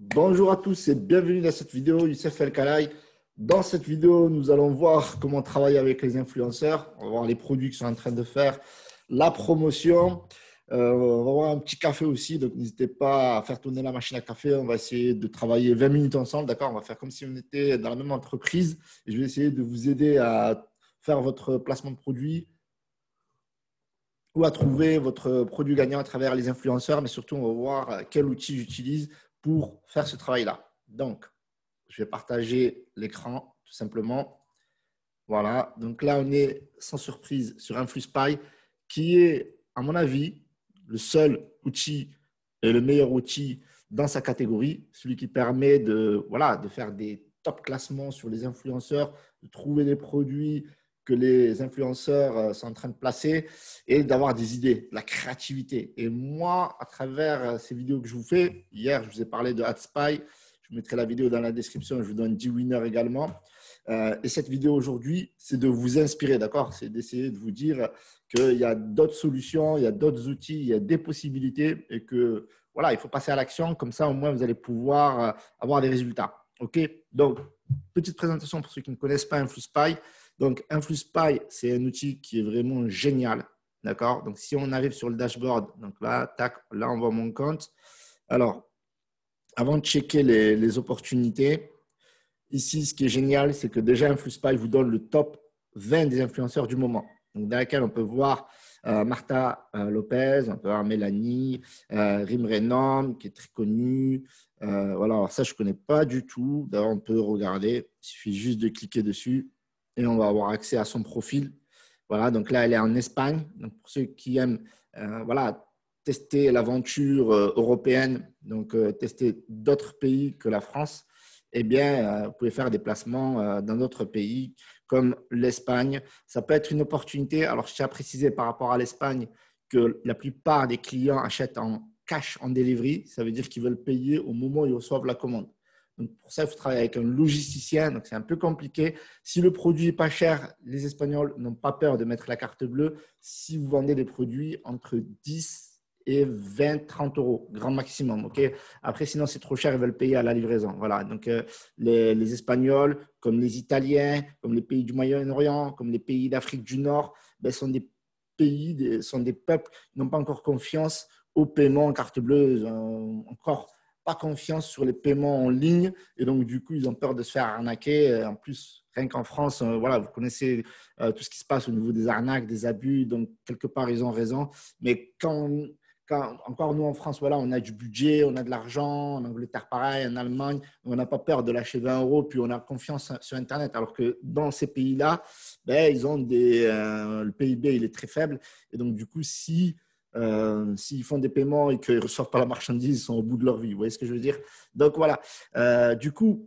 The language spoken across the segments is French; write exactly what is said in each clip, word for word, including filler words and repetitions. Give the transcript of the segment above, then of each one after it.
Bonjour à tous et bienvenue dans cette vidéo, Youssef El Khalai. Dans cette vidéo, nous allons voir comment travailler avec les influenceurs. On va voir les produits qu'ils sont en train de faire, la promotion. Euh, on va voir un petit café aussi, donc n'hésitez pas à faire tourner la machine à café. On va essayer de travailler vingt minutes ensemble, d'accord? On va faire comme si on était dans la même entreprise. Et je vais essayer de vous aider à faire votre placement de produit ou à trouver votre produit gagnant à travers les influenceurs, mais surtout, on va voir quel outil j'utilise pour faire ce travail-là. Donc, je vais partager l'écran tout simplement. Voilà, donc là, on est sans surprise sur InfluSpy, qui est, à mon avis, le seul outil et le meilleur outil dans sa catégorie, celui qui permet de, voilà, de faire des top classements sur les influenceurs, de trouver des produits que les influenceurs sont en train de placer et d'avoir des idées, de la créativité. Et moi, à travers ces vidéos que je vous fais, hier, je vous ai parlé de AdSpy, je mettrai la vidéo dans la description, je vous donne dix winners également. Euh, et cette vidéo aujourd'hui, c'est de vous inspirer, d'accord? C'est d'essayer de vous dire qu'il y a d'autres solutions, il y a d'autres outils, il y a des possibilités et que voilà, il faut passer à l'action. Comme ça, au moins, vous allez pouvoir avoir des résultats. OK? Donc, petite présentation pour ceux qui ne connaissent pas InfluSpy. Donc, InfluSpy, c'est un outil qui est vraiment génial. D'accord? Donc, si on arrive sur le dashboard, donc là, tac, là, on voit mon compte. Alors, avant de checker les, les opportunités, ici, ce qui est génial, c'est que déjà, InfluSpy vous donne le top vingt des influenceurs du moment. Donc, dans laquelle on peut voir euh, Martha euh, Lopez, on peut voir Mélanie, euh, Rim Renom, qui est très connue. Euh, voilà, alors ça, je ne connais pas du tout. D'ailleurs, on peut regarder. Il suffit juste de cliquer dessus et on va avoir accès à son profil. Voilà, donc là, elle est en Espagne. Donc, pour ceux qui aiment euh, voilà, tester l'aventure euh, européenne, donc euh, tester d'autres pays que la France, eh bien, euh, vous pouvez faire des placements euh, dans d'autres pays comme l'Espagne. Ça peut être une opportunité. Alors, je tiens à préciser par rapport à l'Espagne que la plupart des clients achètent en cash en delivery. Ça veut dire qu'ils veulent payer au moment où ils reçoivent la commande. Donc, pour ça, il faut travailler avec un logisticien. Donc, c'est un peu compliqué. Si le produit n'est pas cher, les Espagnols n'ont pas peur de mettre la carte bleue. Si vous vendez des produits entre dix et vingt, trente euros, grand maximum. Okay. Après, sinon, c'est trop cher, ils veulent payer à la livraison. Voilà. Donc, euh, les, les Espagnols, comme les Italiens, comme les pays du Moyen-Orient, comme les pays d'Afrique du Nord, ben, sont des pays, des, sont des peuples qui n'ont pas encore confiance au paiement en carte bleue. Ils ont encore pas confiance sur les paiements en ligne. Et donc, du coup, ils ont peur de se faire arnaquer. En plus, rien qu'en France, euh, voilà, vous connaissez euh, tout ce qui se passe au niveau des arnaques, des abus. Donc, quelque part, ils ont raison. Mais quand Quand, encore nous en France, voilà, on a du budget, on a de l'argent, en Angleterre pareil, en Allemagne, on n'a pas peur de lâcher vingt euros, puis on a confiance sur Internet. Alors que dans ces pays-là, ben, ils ont des, euh, le P I B il est très faible. Et donc, du coup, si, euh, s'ils font des paiements et qu'ils ne reçoivent pas la marchandise, ils sont au bout de leur vie. Vous voyez ce que je veux dire? Donc, voilà. Euh, du coup,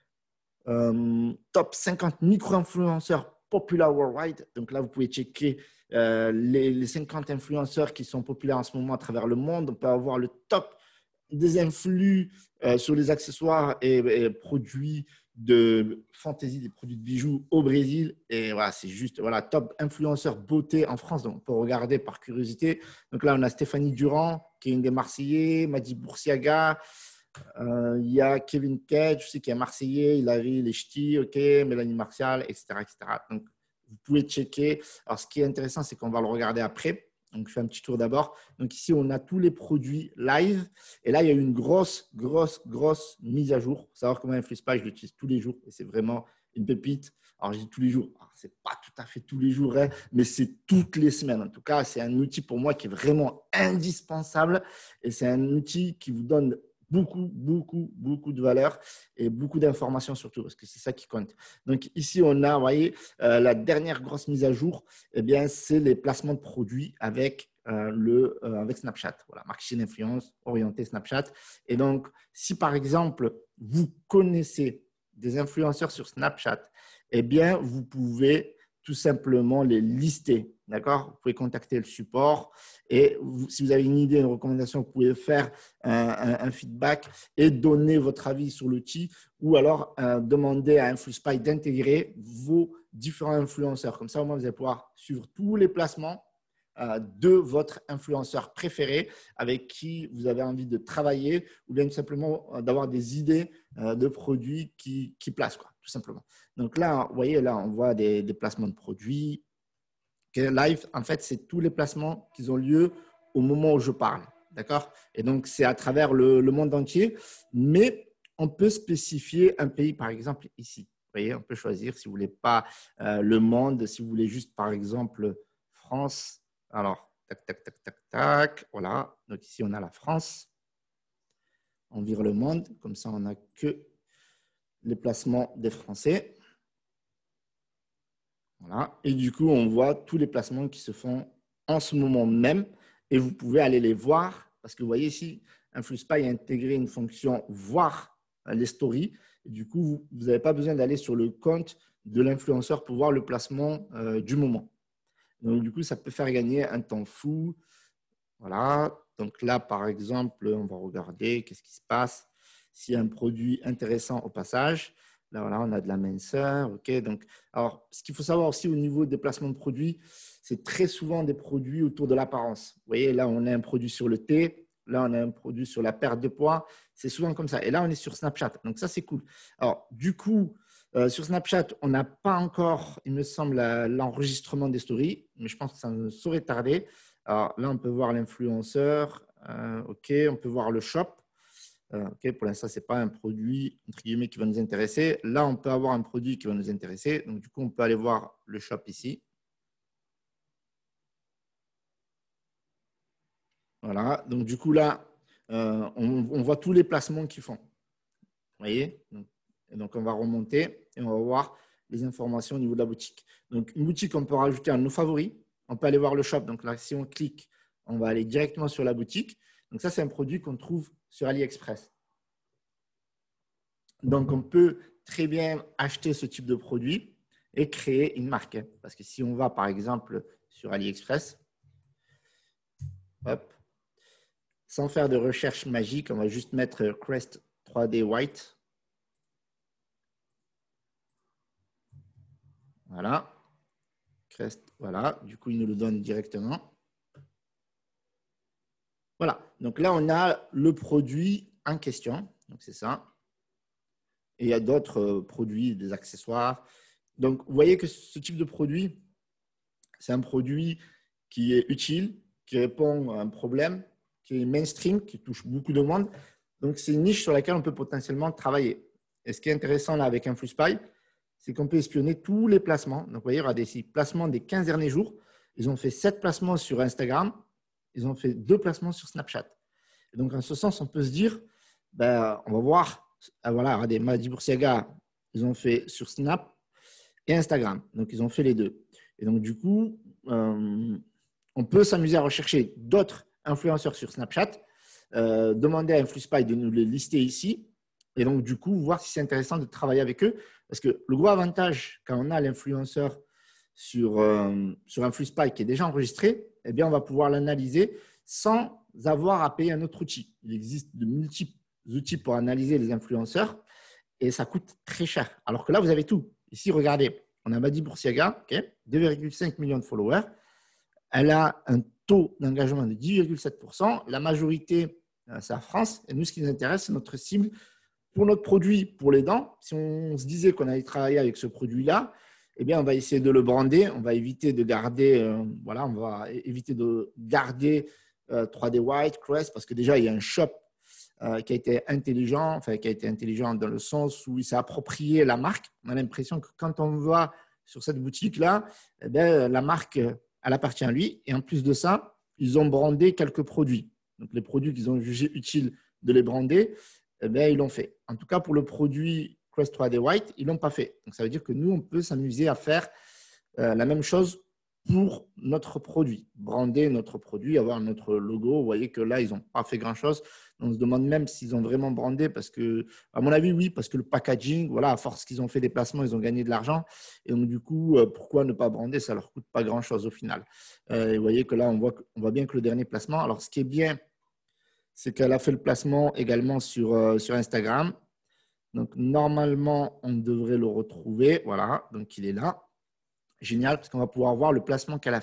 euh, top cinquante micro-influenceurs populaires worldwide. Donc là, vous pouvez checker euh, les, les cinquante influenceurs qui sont populaires en ce moment à travers le monde. On peut avoir le top des influx euh, sur les accessoires et, et produits de fantaisie, des produits de bijoux au Brésil. Et voilà, c'est juste voilà, top influenceur beauté en France. Donc, on peut regarder par curiosité. Donc là, on a Stéphanie Durand, qui est une des Marseillais, Madi Boursiaga. Euh, il y a Kevin Cage, je sais qu'il est Marseillais, Hilary Lechty, ok, Mélanie Martial, et cetera, et cetera. Donc, vous pouvez checker. Alors, ce qui est intéressant, c'est qu'on va le regarder après. Donc, je fais un petit tour d'abord. Donc, ici, on a tous les produits live. Et là, il y a eu une grosse, grosse, grosse mise à jour. Pour savoir comment InfluSpy, je l'utilise tous les jours. Et c'est vraiment une pépite. Alors, je dis tous les jours. Ce n'est pas tout à fait tous les jours, hein, mais c'est toutes les semaines. En tout cas, c'est un outil pour moi qui est vraiment indispensable. Et c'est un outil qui vous donne beaucoup, beaucoup, beaucoup de valeur et beaucoup d'informations surtout, parce que c'est ça qui compte. Donc ici, on a, vous voyez, euh, la dernière grosse mise à jour, eh bien, c'est les placements de produits avec, euh, le, euh, avec Snapchat. Voilà, marketing d'influence orienté Snapchat. Et donc, si par exemple, vous connaissez des influenceurs sur Snapchat, eh bien, vous pouvez tout simplement les lister. D'accord? Vous pouvez contacter le support et vous, si vous avez une idée, une recommandation, vous pouvez faire un, un, un feedback et donner votre avis sur l'outil ou alors euh, demander à InfluSpy d'intégrer vos différents influenceurs. Comme ça, au moins, vous allez pouvoir suivre tous les placements euh, de votre influenceur préféré avec qui vous avez envie de travailler ou bien tout simplement euh, d'avoir des idées euh, de produits qui, qui placent, quoi, tout simplement. Donc là, vous voyez, là, on voit des, des placements de produits. Okay, live, en fait, c'est tous les placements qui ont lieu au moment où je parle. D'accord? Et donc, c'est à travers le, le monde entier, mais on peut spécifier un pays, par exemple, ici. Vous voyez, on peut choisir si vous ne voulez pas euh, le monde, si vous voulez juste, par exemple, France. Alors, tac, tac, tac, tac, tac. Voilà. Donc, ici, on a la France. On vire le monde. Comme ça, on n'a que les placements des Français. Voilà. Et du coup, on voit tous les placements qui se font en ce moment même et vous pouvez aller les voir parce que vous voyez ici, InfluSpy a intégré une fonction voir les stories. Et du coup, vous n'avez pas besoin d'aller sur le compte de l'influenceur pour voir le placement euh, du moment. Donc, du coup, ça peut faire gagner un temps fou. Voilà. Donc là, par exemple, on va regarder qu'est-ce qui se passe. S'il y a un produit intéressant au passage, là, voilà, on a de la minceur. OK. Donc, alors, ce qu'il faut savoir aussi au niveau des placements de produits, c'est très souvent des produits autour de l'apparence. Vous voyez, là, on a un produit sur le thé. Là, on a un produit sur la perte de poids. C'est souvent comme ça. Et là, on est sur Snapchat. Donc, ça, c'est cool. Alors, du coup, euh, sur Snapchat, on n'a pas encore, il me semble, l'enregistrement des stories, mais je pense que ça ne saurait tarder. Alors là, on peut voir l'influenceur. Euh, OK, on peut voir le shop. Euh, OK, pour l'instant, ce n'est pas un produit entre guillemets qui va nous intéresser. Là, on peut avoir un produit qui va nous intéresser. Donc, du coup, on peut aller voir le shop ici. Voilà. Donc, du coup, là, euh, on, on voit tous les placements qu'ils font. Vous voyez? Donc, et donc, on va remonter et on va voir les informations au niveau de la boutique. Donc, une boutique, on peut rajouter un nos favoris. On peut aller voir le shop. Donc là, si on clique, on va aller directement sur la boutique. Donc, ça, c'est un produit qu'on trouve sur AliExpress. Donc, on peut très bien acheter ce type de produit et créer une marque. Parce que si on va, par exemple, sur AliExpress, hop, sans faire de recherche magique, on va juste mettre Crest trois D White. Voilà. Crest, voilà. Du coup, il nous le donne directement. Voilà. Donc là, on a le produit en question. Donc, c'est ça. Et il y a d'autres produits, des accessoires. Donc, vous voyez que ce type de produit, c'est un produit qui est utile, qui répond à un problème, qui est mainstream, qui touche beaucoup de monde. Donc, c'est une niche sur laquelle on peut potentiellement travailler. Et ce qui est intéressant là avec InfluSpy, c'est qu'on peut espionner tous les placements. Donc, vous voyez, regardez ici, placements des quinze derniers jours. Ils ont fait sept placements sur Instagram. Ils ont fait deux placements sur Snapchat. Et donc, en ce sens, on peut se dire, ben, on va voir. Ah, voilà, regardez, Madi Boursiaga, ils ont fait sur Snap et Instagram. Donc, ils ont fait les deux. Et donc, du coup, euh, on peut s'amuser à rechercher d'autres influenceurs sur Snapchat, euh, demander à InfluSpy de nous les lister ici. Et donc, du coup, voir si c'est intéressant de travailler avec eux. Parce que le gros avantage, quand on a l'influenceur sur, euh, sur InfluSpy qui est déjà enregistré, eh bien, on va pouvoir l'analyser sans avoir à payer un autre outil. Il existe de multiples outils pour analyser les influenceurs et ça coûte très cher. Alors que là, vous avez tout. Ici, regardez, on a Madi Boursiaga, okay, deux virgule cinq millions de followers. Elle a un taux d'engagement de dix virgule sept pour cent. La majorité, c'est la France. Et nous, ce qui nous intéresse, c'est notre cible pour notre produit pour les dents. Si on se disait qu'on allait travailler avec ce produit-là, eh bien, on va essayer de le brander. On va éviter de garder, euh, voilà, on va éviter de garder euh, trois D White, Crest, parce que déjà, il y a un shop euh, qui a été intelligent, enfin, qui a été intelligent dans le sens où il s'est approprié la marque. On a l'impression que quand on va sur cette boutique-là, eh bien, la marque, elle appartient à lui. Et en plus de ça, ils ont brandé quelques produits. Donc, les produits qu'ils ont jugé utiles de les brander, eh bien, ils l'ont fait. En tout cas, pour le produit Crest trois D White, ils ne l'ont pas fait. Donc, ça veut dire que nous, on peut s'amuser à faire euh, la même chose pour notre produit, brander notre produit, avoir notre logo. Vous voyez que là, ils n'ont pas fait grand-chose. On se demande même s'ils ont vraiment brandé parce que, à mon avis, oui, parce que le packaging, voilà, à force qu'ils ont fait des placements, ils ont gagné de l'argent. Et donc, du coup, euh, pourquoi ne pas brander? Ça ne leur coûte pas grand-chose au final. Euh, et vous voyez que là, on voit, on voit bien que le dernier placement, alors ce qui est bien, c'est qu'elle a fait le placement également sur, euh, sur Instagram. Donc, normalement, on devrait le retrouver. Voilà, donc il est là. Génial, parce qu'on va pouvoir voir le placement qu'elle a fait.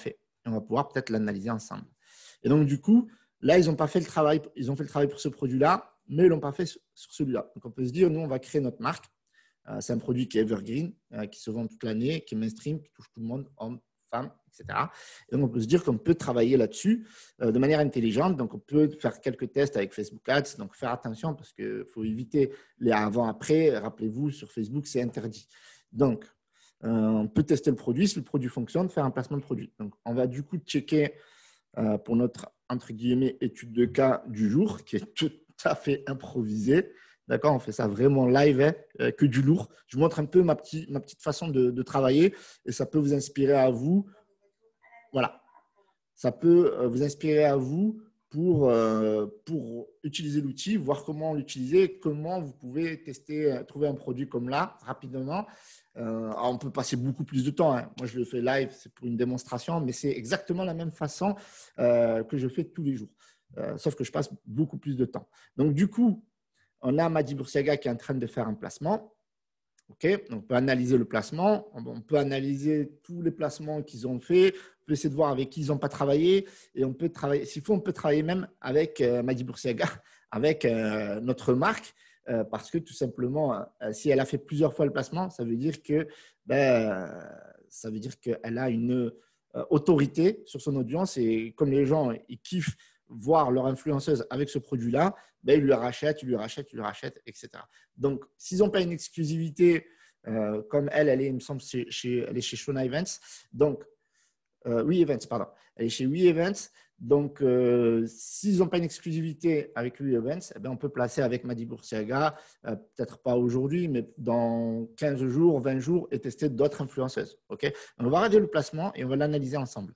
on va pouvoir peut-être l'analyser ensemble. Et donc, du coup, là, ils n'ont pas fait le travail, ils ont fait le travail pour ce produit-là, mais ils ne l'ont pas fait sur celui-là. Donc, on peut se dire, nous, on va créer notre marque. Euh, c'est un produit qui est evergreen, euh, qui se vend toute l'année, qui est mainstream, qui touche tout le monde, hommes, femmes, et cetera. Et donc, on peut se dire qu'on peut travailler là-dessus euh, de manière intelligente. Donc, on peut faire quelques tests avec Facebook Ads. Donc, faire attention parce qu'il faut éviter les avant-après. Rappelez-vous, sur Facebook, c'est interdit. Donc, euh, on peut tester le produit. Si le produit fonctionne, faire un placement de produit. Donc, on va du coup checker euh, pour notre, entre guillemets, étude de cas du jour, qui est tout à fait improvisée. D'accord, on fait ça vraiment live, hein, euh, que du lourd. Je vous montre un peu ma, petit, ma petite façon de, de travailler et ça peut vous inspirer à vous. Voilà, ça peut euh, vous inspirer à vous pour, euh, pour utiliser l'outil, voir comment l'utiliser, comment vous pouvez tester, euh, trouver un produit comme là rapidement. Euh, on peut passer beaucoup plus de temps. Hein. Moi, je le fais live, c'est pour une démonstration, mais c'est exactement la même façon euh, que je fais tous les jours, euh, sauf que je passe beaucoup plus de temps. Donc, du coup, on a Mady Boursiaga qui est en train de faire un placement. Okay, on peut analyser le placement, on peut analyser tous les placements qu'ils ont fait, on peut essayer de voir avec qui ils n'ont pas travaillé et on peut travailler, s'il faut, on peut travailler même avec euh, Mady Boursiaga, avec euh, notre marque, euh, parce que tout simplement, euh, si elle a fait plusieurs fois le placement, ça veut dire que ben, ça veut dire qu'elle a une euh, autorité sur son audience et comme les gens ils kiffent voir leur influenceuse avec ce produit-là, ben, ils lui rachètent, ils lui rachètent, ils lui rachètent, et cetera. Donc, s'ils n'ont pas une exclusivité, euh, comme elle, elle est, il me semble, chez, chez, elle est chez Shona Events. Donc, euh, oui, Events, pardon. Elle est chez Oui Events. Donc, euh, s'ils n'ont pas une exclusivité avec Oui Events, eh bien, on peut placer avec Mady Boursiaga, euh, peut-être pas aujourd'hui, mais dans quinze jours, vingt jours, et tester d'autres influenceuses. Okay, on va regarder le placement et on va l'analyser ensemble.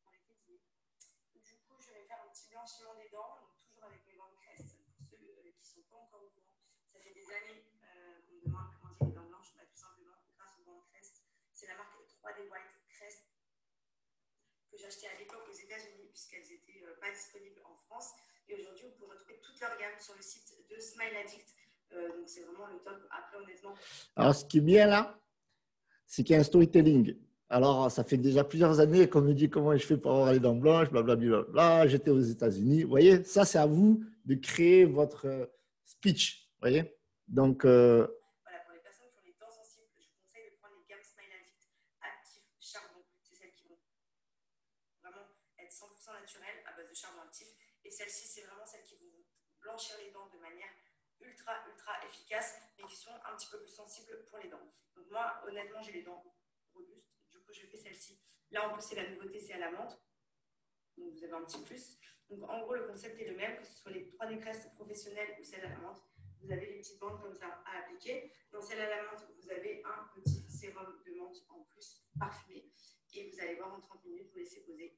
Que j'achetais à l'époque aux États-Unis, puisqu'elles n'étaient pas disponibles en France. Et aujourd'hui, vous pouvez retrouver toute leur gamme sur le site de Smile Addict. Euh, donc, c'est vraiment le top. Après, honnêtement. Alors, ce qui est bien là, c'est qu'il y a un storytelling. Alors, ça fait déjà plusieurs années qu'on me dit comment je fais pour avoir les dents blanches, blablabla. Bla, bla, j'étais aux États-Unis. Vous voyez, ça, c'est à vous de créer votre speech. Vous voyez, donc. Euh, voilà, pour les personnes qui ont les dents sensibles, je vous conseille de prendre les gammes Smile Addict actif charbon. C'est celles qui vont vraiment être cent pour cent naturelles à base de charbon actif. Et celles-ci, c'est vraiment celles qui vont blanchir les dents de manière ultra, ultra efficace, mais qui sont un petit peu plus sensibles pour les dents. Donc moi, honnêtement, j'ai les dents robustes. Du coup, je fais celle-ci. Là, en plus, c'est la nouveauté, c'est à la menthe. Donc, vous avez un petit plus. Donc, en gros, le concept est le même, que ce soit les trois décresses professionnelles ou celles à la menthe. Vous avez les petites bandes comme ça à appliquer. Dans celle à la menthe, vous avez un petit sérum de menthe en plus parfumé. Et vous allez voir en trente minutes, vous laissez poser.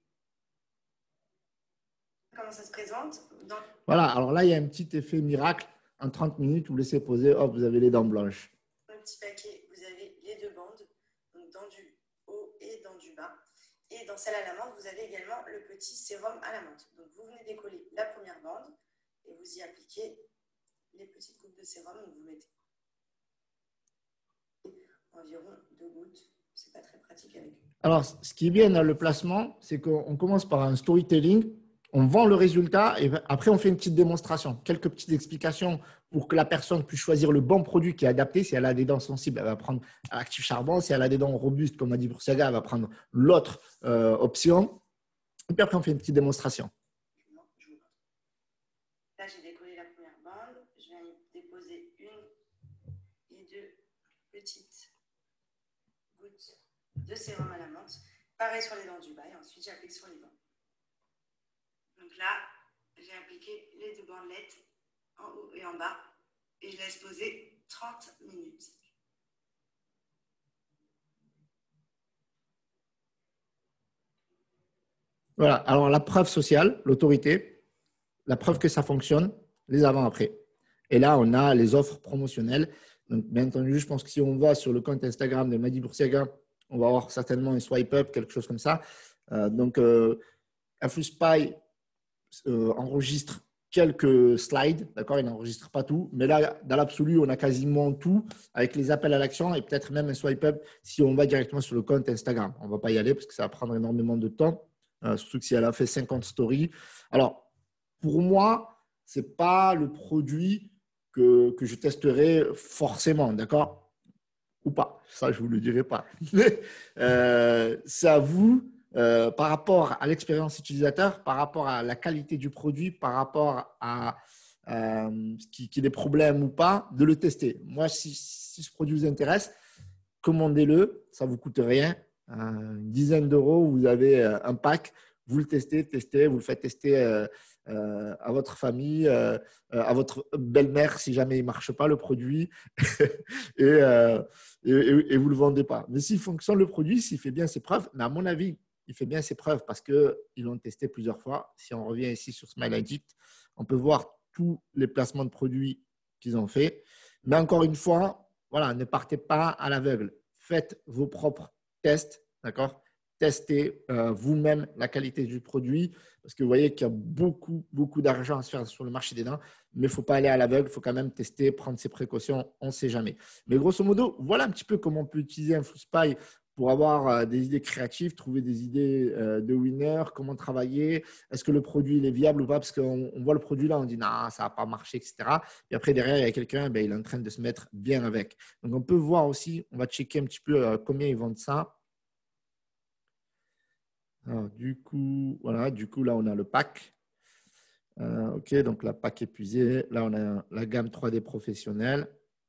Comment ça se présente dans... Voilà, alors là, il y a un petit effet miracle. En trente minutes, vous laissez poser, hop, vous avez les dents blanches. Un petit paquet, vous avez les deux bandes, donc dans du haut et dans du bas. Et dans celle à la menthe, vous avez également le petit sérum à la menthe. Donc, vous venez décoller la première bande et vous y appliquez les petites gouttes de sérum. Donc, vous mettez environ deux gouttes. C'est pas très pratique avec eux. Alors, ce qui est bien dans le placement, c'est qu'on commence par un storytelling. On vend le résultat et après, on fait une petite démonstration, quelques petites explications pour que la personne puisse choisir le bon produit qui est adapté. Si elle a des dents sensibles, elle va prendre Active Charbon. Si elle a des dents robustes, comme Mady Boursiaga, elle va prendre l'autre euh, option. Et puis après, on fait une petite démonstration. Là, j'ai décollé la première bande. Je viens y déposer une et deux petites gouttes de sérum à la menthe. Pareil sur les dents du bas et ensuite, j'applique sur les dents. Donc là, j'ai appliqué les deux bandelettes en haut et en bas et je laisse poser trente minutes. Voilà, alors la preuve sociale, l'autorité, la preuve que ça fonctionne, les avant-après. Et là, on a les offres promotionnelles. Donc, bien entendu, je pense que si on va sur le compte Instagram de Mady Boursiaga, on va avoir certainement un swipe up, quelque chose comme ça. Euh, donc, euh, Influspy Euh, enregistre quelques slides, d'accord, il n'enregistre pas tout, mais là, dans l'absolu, on a quasiment tout avec les appels à l'action et peut-être même un swipe up si on va directement sur le compte Instagram. On ne va pas y aller parce que ça va prendre énormément de temps. euh, surtout que si elle a fait cinquante stories. Alors, pour moi, ce n'est pas le produit que, que je testerai forcément, d'accord? Ou pas, ça, je ne vous le dirai pas. euh, c'est à vous, euh, par rapport à l'expérience utilisateur, par rapport à la qualité du produit, par rapport à euh, qu'il y ait des problèmes ou pas, de le tester. Moi, si, si ce produit vous intéresse, commandez-le, ça ne vous coûte rien. Euh, une dizaine d'euros, vous avez euh, un pack, vous le testez, testez, vous le faites tester euh, euh, à votre famille, euh, à votre belle-mère si jamais il ne marche pas le produit et, euh, et, et, vous ne le vendez pas. Mais s'il fonctionne le produit, s'il fait bien ses preuves, mais à mon avis, il fait bien ses preuves parce qu'ils l'ont testé plusieurs fois. Si on revient ici sur Smile Addict, on peut voir tous les placements de produits qu'ils ont fait. Mais encore une fois, voilà, ne partez pas à l'aveugle. Faites vos propres tests, d'accord? Testez euh, vous-même la qualité du produit parce que vous voyez qu'il y a beaucoup, beaucoup d'argent à se faire sur le marché des dents, mais il ne faut pas aller à l'aveugle, il faut quand même tester, prendre ses précautions, on ne sait jamais. Mais grosso modo, voilà un petit peu comment on peut utiliser un FluSpy pour avoir euh, des idées créatives, trouver des idées euh, de winner, comment travailler, est-ce que le produit il est viable ou pas, parce qu'on on voit le produit là, on dit non, ça n'a pas marché, et cetera. Et après, derrière, il y a quelqu'un, ben, il est en train de se mettre bien avec. Donc, on peut voir aussi, on va checker un petit peu euh, combien ils vendent ça. Alors, du coup, voilà, du coup, là, on a le pack. Euh, OK, donc la pack épuisée. Là, on a la gamme trois D professionnelle.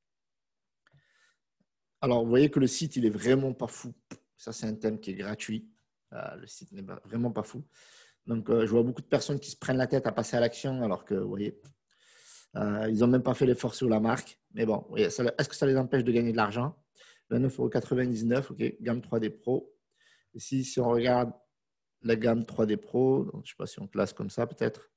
Alors, vous voyez que le site, il est vraiment pas fou. Ça, c'est un thème qui est gratuit. Euh, le site n'est vraiment pas fou. Donc, euh, je vois beaucoup de personnes qui se prennent la tête à passer à l'action alors que, vous voyez, euh, ils n'ont même pas fait l'effort sur la marque. Mais bon, est-ce que ça les empêche de gagner de l'argent? vingt-neuf euros quatre-vingt-dix-neuf, OK, gamme trois D Pro. Ici, si on regarde la gamme trois D Pro, donc, je ne sais pas si on classe comme ça peut-être.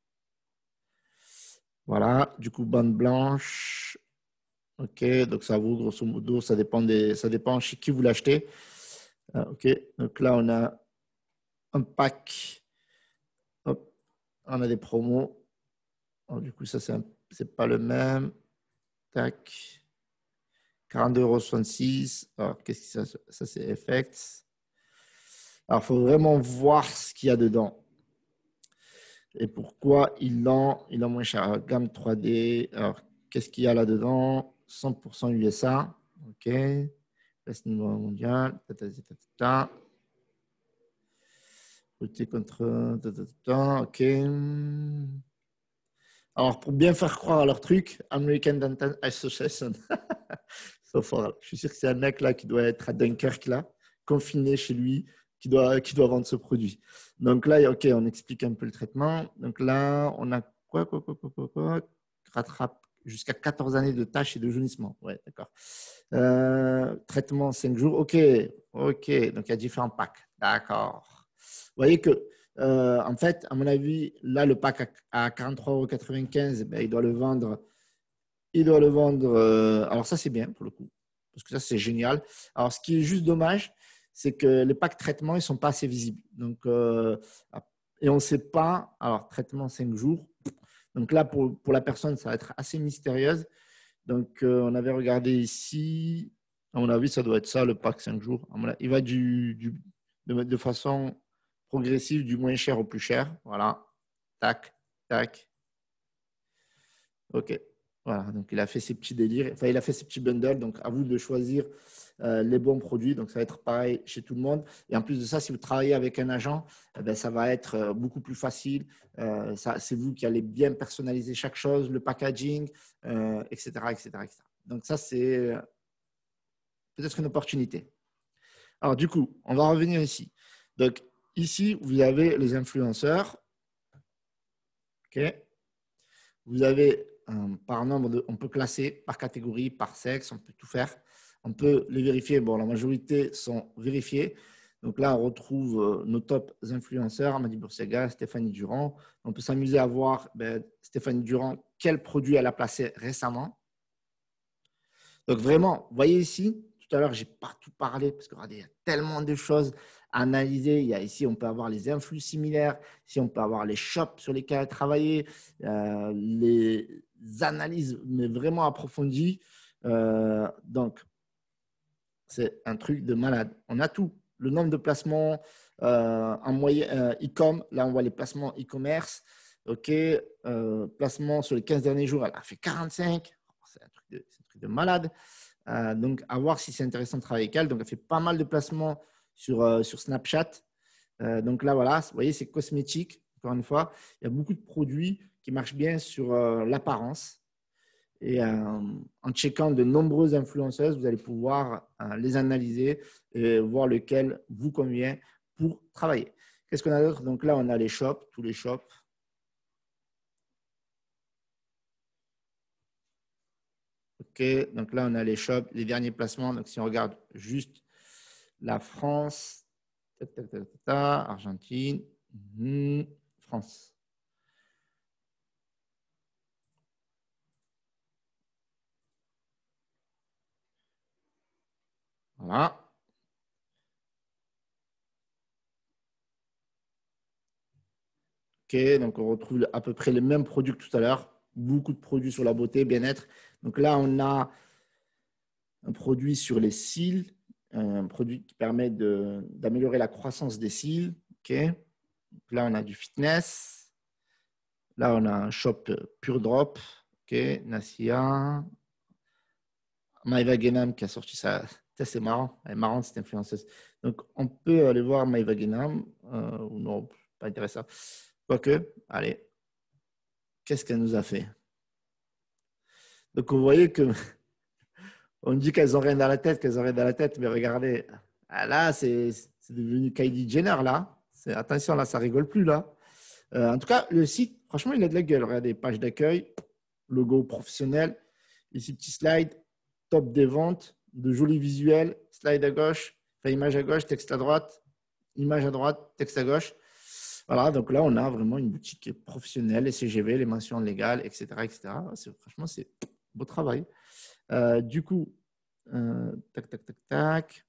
Voilà, du coup, bande blanche. OK, donc ça vaut grosso modo, ça dépend, des, ça dépend chez qui vous l'achetez. Euh, OK, donc là, on a un pack. Hop, on a des promos. Alors, du coup, ça, c'est, un, c'est pas le même. Tac. quarante-deux euros soixante-six. Alors, qu'est-ce que ça, ça c'est Effects. Alors, il faut vraiment voir ce qu'il y a dedans. Et pourquoi il en, il en moins cher. Alors, gamme trois D. Alors, qu'est-ce qu'il y a là-dedans? cent pour cent U S A. OK. Place niveau mondial. Côté contre. OK. Alors, pour bien faire croire à leur truc, American Dental Association. So fort. Je suis sûr que c'est un mec là qui doit être à Dunkerque, là, confiné chez lui, qui doit, qui doit vendre ce produit. Donc là, OK, on explique un peu le traitement. Donc là, on a quoi, quoi, quoi, quoi, quoi, quoi rattrape jusqu'à quatorze années de tâches et de jaunissement. Ouais, d'accord. Euh, traitement cinq jours. OK, OK. Donc il y a différents packs. D'accord. Vous voyez que, euh, en fait, à mon avis, là, le pack à quarante-trois euros quatre-vingt-quinze, ben, il doit le vendre. Il doit le vendre. Euh, alors, ça, c'est bien pour le coup, parce que ça, c'est génial. Alors, ce qui est juste dommage, c'est que les packs traitement, ils ne sont pas assez visibles. Donc, euh, et on ne sait pas. Alors, traitement cinq jours. Donc, là, pour, pour la personne, ça va être assez mystérieuse. Donc, euh, on avait regardé ici. À mon avis, ça doit être ça, le pack cinq jours. Il va du, du, de, de façon progressive, du moins cher au plus cher. Voilà. Tac, tac. OK. Voilà, donc il a fait ses petits délires, enfin il a fait ses petits bundles, donc à vous de choisir euh, les bons produits, donc ça va être pareil chez tout le monde. Et en plus de ça, si vous travaillez avec un agent, eh bien, ça va être euh, beaucoup plus facile. Euh, ça, c'est vous qui allez bien personnaliser chaque chose, le packaging, euh, et cetera, et cetera, et cetera. Donc ça, c'est euh, peut-être une opportunité. Alors du coup, on va revenir ici. Donc ici, vous avez les influenceurs. OK. Vous avez euh, par nombre, de, on peut classer par catégorie, par sexe, on peut tout faire. On peut les vérifier. Bon, la majorité sont vérifiés. Donc là, on retrouve euh, nos top influenceurs, Amady Boursiaga, Stéphanie Durand. On peut s'amuser à voir ben, Stéphanie Durand, quel produit elle a placé récemment. Donc vraiment, vous voyez ici, tout à l'heure, je n'ai pas tout parlé parce qu'il y a tellement de choses à analyser. Il y a ici, on peut avoir les influx similaires. Ici, on peut avoir les shops sur lesquels travailler, euh, les analyses, mais vraiment approfondies. Euh, donc, c'est un truc de malade. On a tout. le nombre de placements euh, en moyenne euh, e-com. Là, on voit les placements e-commerce. OK, euh, placement sur les quinze derniers jours, elle a fait quarante-cinq. C'est un truc de, c'est un truc de malade. Euh, donc, à voir si c'est intéressant de travailler avec elle. Donc, elle fait pas mal de placements sur, euh, sur Snapchat. Euh, donc là, voilà, vous voyez, c'est cosmétique. Encore une fois, il y a beaucoup de produits qui marchent bien sur euh, l'apparence. Et euh, en checkant de nombreuses influenceuses, vous allez pouvoir euh, les analyser et voir lequel vous convient pour travailler. Qu'est-ce qu'on a d'autre? Donc là, on a les shops, tous les shops. OK, donc là, on a les shops, les derniers placements. Donc, si on regarde juste la France, ta, ta, ta, ta, ta, Argentine, mmh, France. Voilà. OK, donc on retrouve à peu près les mêmes produits que tout à l'heure. Beaucoup de produits sur la beauté, bien-être. Donc là, on a un produit sur les cils, un produit qui permet de, d'améliorer la croissance des cils. OK. Donc là, on a du fitness. Là, on a un shop Pure Drop. OK, Nassia. Maïva Genam qui a sorti ça. Ça, c'est marrant. Elle est marrante, cette influenceuse. Donc, on peut aller voir Maïva Genam. Euh, ou non, pas intéressant. Quoique, allez. Qu'est-ce qu'elle nous a fait? Donc, vous voyez que on dit qu'elles n'ont rien dans la tête, qu'elles ont rien dans la tête, mais regardez, ah, là, c'est c'est devenu Kylie Jenner, là. C'est- Attention, là, ça rigole plus, là. Euh, en tout cas, le site, franchement, il a de la gueule. Regardez, page d'accueil, logo professionnel, ici, petit slide, top des ventes, de jolis visuels, slide à gauche, enfin, image à gauche, texte à droite, image à droite, texte à gauche. Voilà, donc là, on a vraiment une boutique professionnelle, les C G V, les mentions légales, et cetera, et cetera. C'est- Franchement, c'est beau travail. Euh, du coup, euh, tac, tac, tac, tac.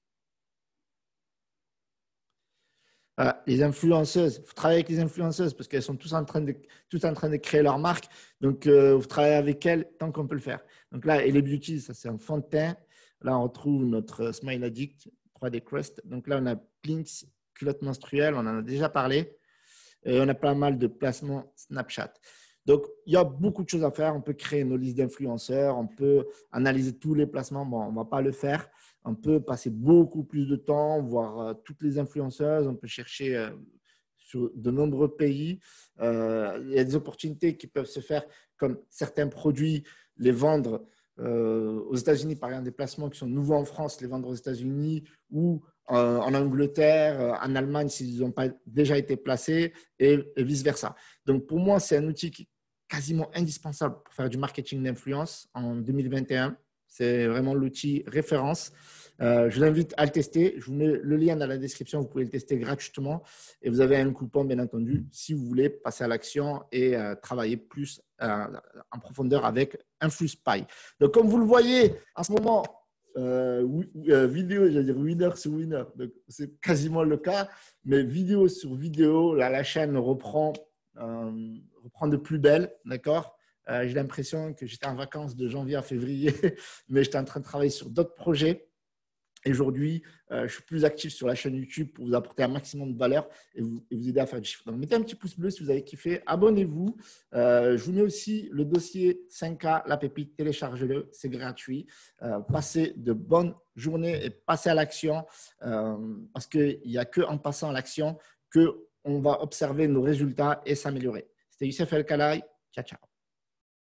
Voilà, les influenceuses, vous travaillez avec les influenceuses parce qu'elles sont tous en train de, toutes en train de créer leur marque. Donc, euh, vous travaillez avec elles tant qu'on peut le faire. Donc là, Ellie Beauty, ça c'est un fond de teint. Là, on retrouve notre Smile Addict trois D Crust. Donc là, on a Plinks, culotte menstruelle, on en a déjà parlé. Et on a pas mal de placements Snapchat. Donc, il y a beaucoup de choses à faire. On peut créer nos listes d'influenceurs, on peut analyser tous les placements. Bon, on ne va pas le faire. On peut passer beaucoup plus de temps, voir euh, toutes les influenceuses. On peut chercher euh, sur de nombreux pays. Euh, il y a des opportunités qui peuvent se faire comme certains produits, les vendre euh, aux États-Unis, par exemple, des placements qui sont nouveaux en France, les vendre aux États-Unis ou euh, en Angleterre, euh, en Allemagne, s'ils n'ont pas déjà été placés et, et vice-versa. Donc, pour moi, c'est un outil qui est quasiment indispensable pour faire du marketing d'influence en deux mille vingt et un. C'est vraiment l'outil référence. Euh, je vous invite à le tester. Je vous mets le lien dans la description. Vous pouvez le tester gratuitement. Et vous avez un coupon, bien entendu, si vous voulez passer à l'action et euh, travailler plus euh, en profondeur avec InfluSpy. Donc, comme vous le voyez, en ce moment, euh, euh, vidéo, j'allais dire winner sur winner. Donc, c'est quasiment le cas. Mais vidéo sur vidéo, là, la chaîne reprend, euh, reprend de plus belle. D'accord? Euh, j'ai l'impression que j'étais en vacances de janvier à février, mais j'étais en train de travailler sur d'autres projets. Et aujourd'hui, euh, je suis plus actif sur la chaîne YouTube pour vous apporter un maximum de valeur et vous, et vous aider à faire du chiffre. Donc, mettez un petit pouce bleu si vous avez kiffé. Abonnez-vous. Euh, je vous mets aussi le dossier cinq K, la pépite. Téléchargez-le. C'est gratuit. Euh, passez de bonnes journées et passez à l'action euh, parce qu'il n'y a qu'en passant à l'action qu'on va observer nos résultats et s'améliorer. C'était Youssef El Kalaï. Ciao, ciao.